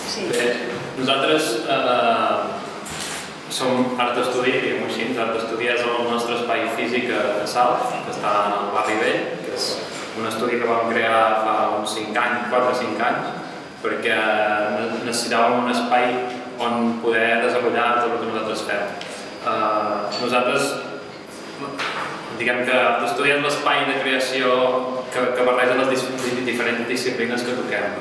Bé, nosaltres som Art Estudi, diguem-ho així. Art Estudi és el nostre espai físic a Salt, que està al barri vell, que és un estudi que vam crear fa uns 5 anys, 4 o 5 anys, perquè necessitàvem un espai on poder desenvolupar tot el que nosaltres fem. Nosaltres, diguem que Art Estudi és l'espai de creació que barreja les diferents disciplines que toquem.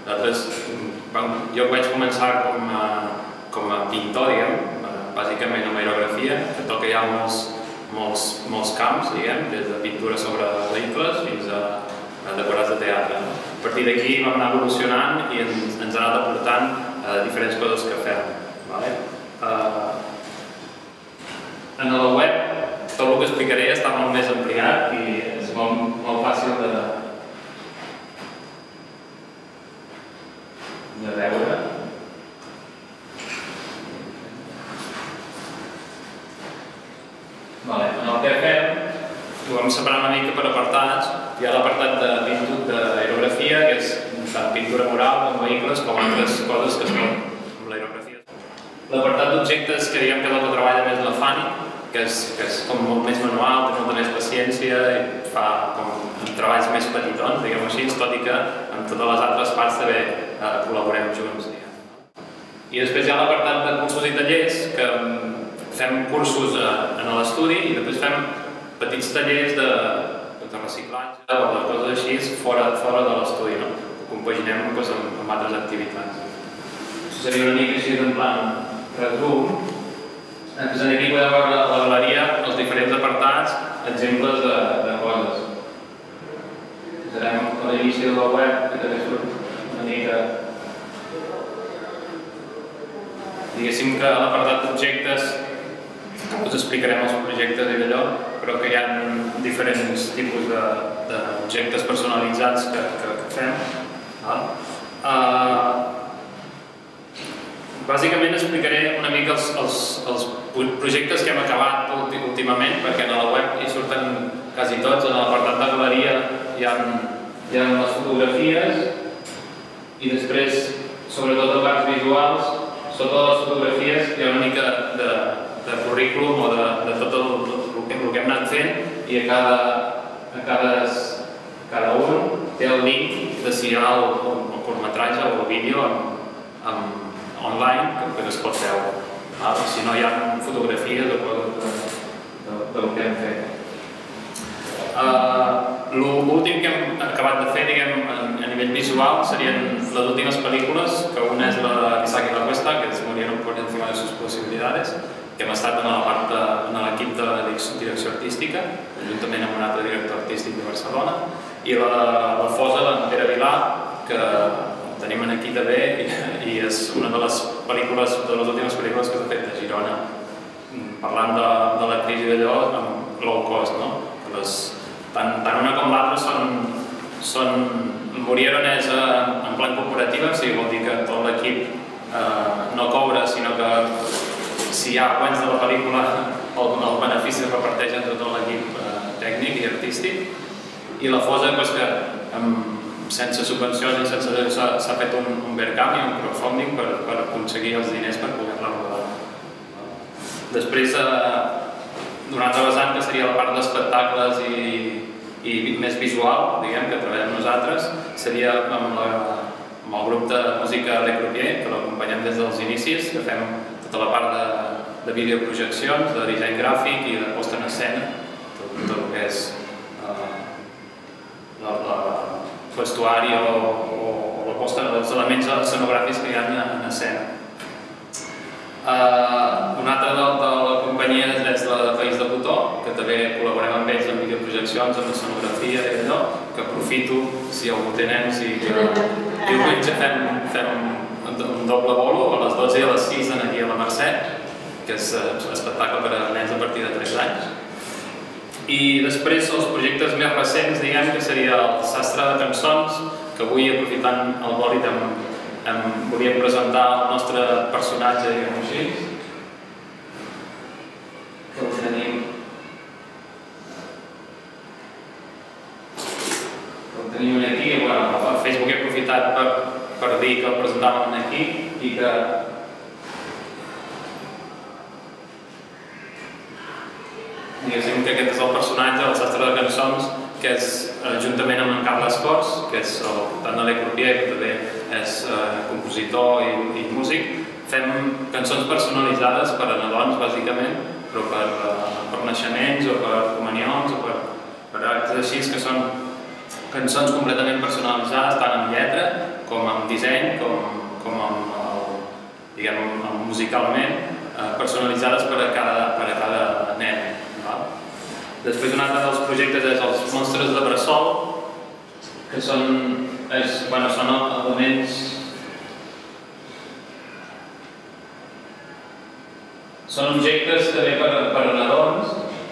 Jo vaig començar com a pintor, diguem, bàsicament amb aerografia, que toca ja molts camps, diguem, des de pintura sobre vehicles fins a decorats de teatre. A partir d'aquí vam anar evolucionant i ens ha anat aportant diferents coses que fem. En la web tot el que explicaré està molt més ampliat i és molt fàcil de veure. En el que fem, ho vam separar una mica per apartats. Hi ha l'apartat d'aerografia, que és tant pintura mural en vehicles com altres coses que es fan amb l'aerografia. L'apartat d'objectes, que diguem que és el que treballa més la Fanny, que és com molt més manual, té molta més paciència i fa com treballs més petitons, diguem-ho així, tot i que amb totes les altres parts també col·laborem junts. I després hi ha l'apartat de cursos i tallers, que fem cursos en l'estudi i després fem petits tallers de reciclatge o de coses així fora de l'estudi, que compaginem amb altres activitats. Això seria una mica així en plan resum. Aquí podeu veure a la galeria els diferents apartats, exemples de coses. Posarem a l'inici de la web, que també surt una mica. Diguéssim que a l'apartat d'objectes us explicarem els projectes i d'allò, però que hi ha diferents tipus d'objectes personalitzats que fem. Bàsicament explicaré una mica els projectes que hem acabat últimament, perquè a la web hi surten quasi tots. En l'apartat de galeria hi ha les fotografies i després, sobretot els arts visuals, sota les fotografies hi ha una mica de currículum o de tot el que hem anat fent i a cada un té el link de si hi ha el curtmetratge o el vídeo online que es pot veure. Si no hi ha fotografies o coses del que hem fet. L'últim que hem acabat de fer, diguem, a nivell visual, serien les últimes pel·lícules, que una és la d'Isaac y la Cuesta, que es murieron por encima de sus posibilidades, que hem estat en l'equip de direcció artística, juntament amb un altre director artístic de Barcelona, i la Fosa d'en Pere Vilà, que tenim aquí també, i és una de les últimes pel·lícules que s'ha fet a Girona, parlant de la crisi d'allò amb low cost. Tant una com l'altra murieron és en plan corporativa, o sigui, vol dir que tot l'equip no cobra, sinó que si hi ha guanys de la pel·lícula, el benefici es reparteix entre tot l'equip tècnic i artístic. I la Fosa, que sense subvencions i sense res s'ha fet un Verkami, un crowdfunding per aconseguir els diners per poder-la rodar. Després, una altra vessant, que seria la part d'espectacles i més visual, diguem, que treballem nosaltres, seria amb el grup de música Le Croupier, que l'acompanyem des dels inicis, que fem tota la part de videoprojeccions, de disseny gràfic i de posta en escena, tot el que és el vestuari o la posta dels elements escenogràfics que hi ha en escena. Una altra de la companyia és la de País de Cotó, que també col·laborem amb ells en videoprojeccions, en escenografia i allò, que aprofito, si algú té nens, i diumenge fem un doble bolo a les 12 i a les 6 aquí a la Mercè, que és espectacle per a nens a partir de 3 anys. I després els projectes més recents, diguem, que seria el Sastre de Cançons, que avui, aprofitant el bòlit, volíem presentar el nostre personatge, diguem-ho així, que el tenim aquí. A Facebook he aprofitat per dir que el presentàvem aquí. i que diguéssim que aquest és el personatge, el sastre de cançons, que és juntament amb en Carles Cors, que és el portant de l'Ecrupier, que també és compositor i músic. Fem cançons personalitzades per a nadons, bàsicament, però per naixements o per comunions o per actes així, que són cançons completament personalitzades, tant en lletra com en disseny, com musicalment, personalitzades per a cada nen. Després un altre dels projectes és els monstres de bressol, que són elements... Són objectes també per a nadons,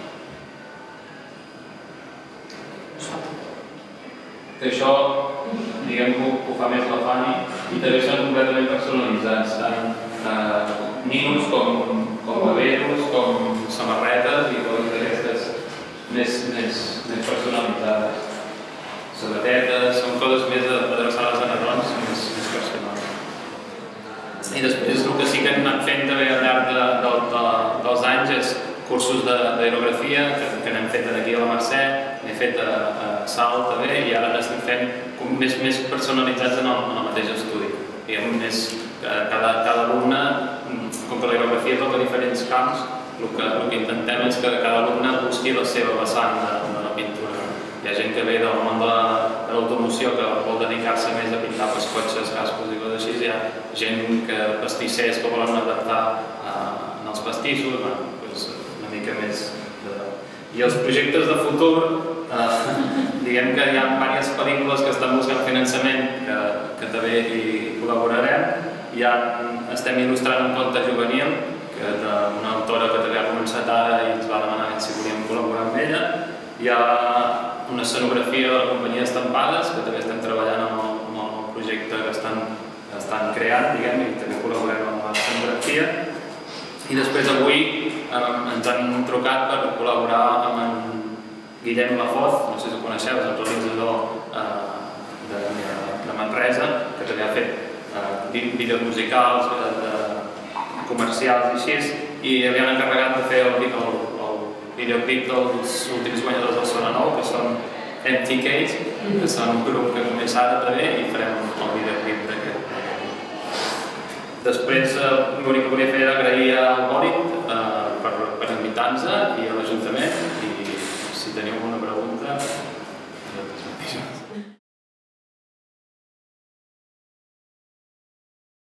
que això, diguem que ho fa més la Fanny, i també són completament personalitzats, tant ninos com baberos, com samarretes i coses d'aquestes més personalitzades. Sabatetes, són coses més adreçades a nadons, més personals. I després el que sí que hem anat fent també al llarg dels anys és cursos d'aerografia que n'hem fet aquí a la Mercè, n'he fet a Salt també, i ara n'estem fent més personalitzats en el mateix estudi. Cada alumne, com que l'aerografia toca diferents camps, el que intentem és que cada alumne busqui la seva vessant de la pintura. Hi ha gent que ve del món de l'automoció que vol dedicar-se més a pintar pels cotxes, cascos i coses així. Hi ha gent que pastissers que volen adaptar en els pastissos, una mica més. I els projectes de futur, diguem que hi ha diverses pel·lícules que estan buscant finançament que també hi col·laborarem. Ja estem il·lustrant un conte juvenil d'una autora que també ha començat ara i ens va demanar si volíem col·laborar amb ella. Hi ha una escenografia de la companyia Estampades, que també estem treballant amb el projecte que estan creant, diguem, i també col·laborem amb l'escenografia. I després avui ens han trucat per col·laborar amb en Guillem Lafoz, no sé si ho coneixeu, és el realitzador de Manresa, que també ha fet vídeos musicals, comercials i així, i havien encarregat de fer el videoclip dels últims guanyadors del Sona Nou, que són MTKs, que són un grup que comença ara també, i farem el videoclip d'aquest. Després, l'únic que volia fer era agrair al Bòrit per invitar-nos i a l'Ajuntament, i si teniu alguna pregunta,